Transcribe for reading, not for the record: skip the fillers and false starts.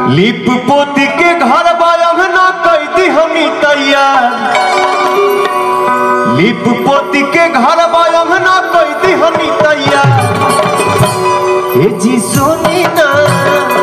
लिप पोती के घर बांगना कैदी हमी तैयार। लिप पोती के घर बांगना कैदी हमी तैयार। जी सोनी ना